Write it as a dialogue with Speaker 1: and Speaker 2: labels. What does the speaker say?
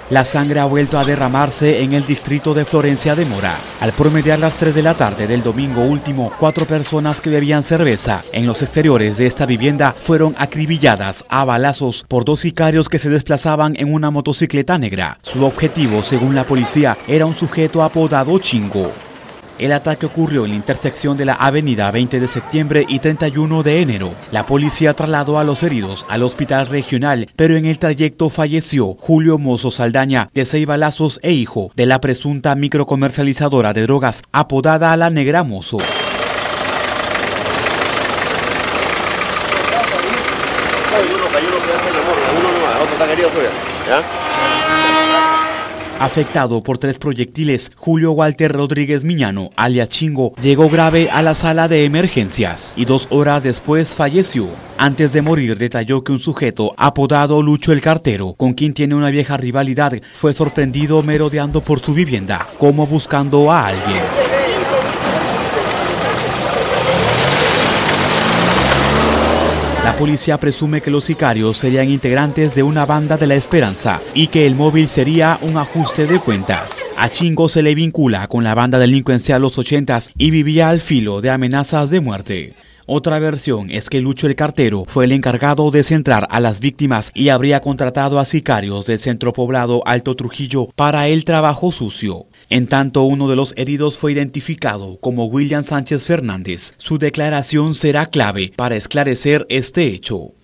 Speaker 1: La sangre ha vuelto a derramarse en el distrito de Florencia de Mora. Al promediar las 3 de la tarde del domingo último, 4 personas que bebían cerveza en los exteriores de esta vivienda fueron acribilladas a balazos por 2 sicarios que se desplazaban en una motocicleta negra. Su objetivo, según la policía, era un sujeto apodado Chingo. El ataque ocurrió en la intersección de la avenida 20 de septiembre y 31 de enero. La policía trasladó a los heridos al hospital regional, pero en el trayecto falleció Julio Mozo Saldaña, de 6 balazos e hijo de la presunta microcomercializadora de drogas, apodada La Negra Mozo. Afectado por 3 proyectiles, Julio Walter Rodríguez Miñano, alias Chingo, llegó grave a la sala de emergencias y 2 horas después falleció. Antes de morir detalló que un sujeto apodado Lucho el Cartero, con quien tiene una vieja rivalidad, fue sorprendido merodeando por su vivienda, como buscando a alguien. La policía presume que los sicarios serían integrantes de una banda de la Esperanza y que el móvil sería un ajuste de cuentas. A Chingo se le vincula con la banda delincuencial Los 80s y vivía al filo de amenazas de muerte. Otra versión es que Lucho el Cartero fue el encargado de centrar a las víctimas y habría contratado a sicarios del centro poblado Alto Trujillo para el trabajo sucio. En tanto, uno de los heridos fue identificado como William Sánchez Fernández. Su declaración será clave para esclarecer este hecho.